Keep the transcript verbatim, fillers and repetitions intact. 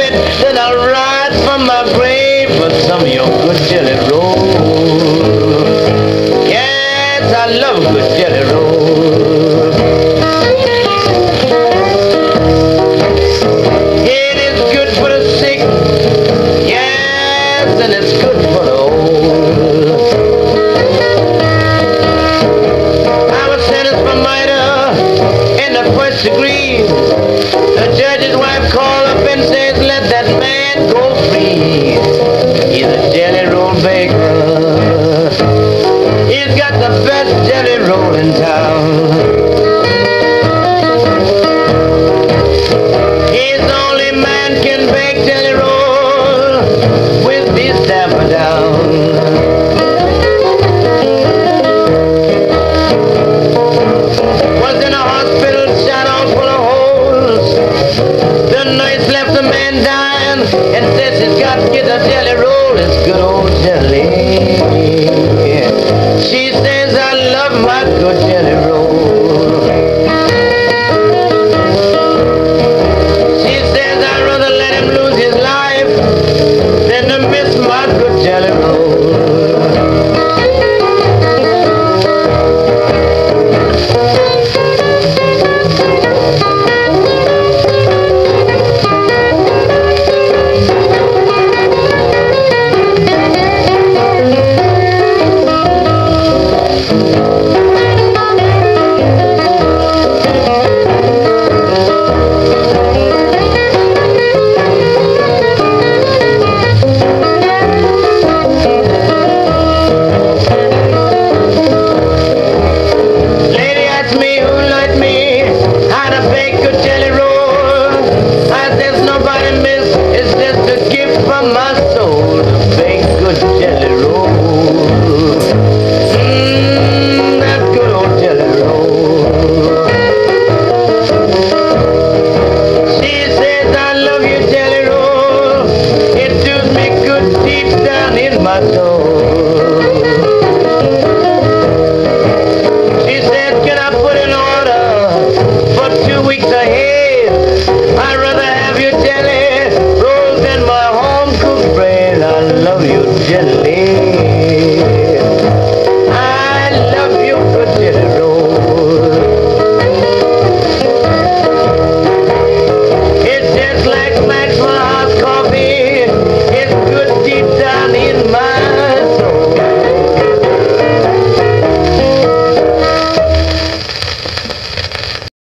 Then I'll rise from my grave for some of your good jelly roll. Yes, I love a good jelly roll. It is good for the sick. Yes, and it's good for the old. I was sentenced for murder in the first degree. The judge's wife called up and says, let that man go free. He's a jelly roll baker. He's got the best jelly roll in town. He's the only man can bake jelly roll with his damper down. Was in a hospital, shot out full of holes. The nurse left the man dying and says she's got to get a jelly roll. It's good old jelly. She says, I love my good jelly roll.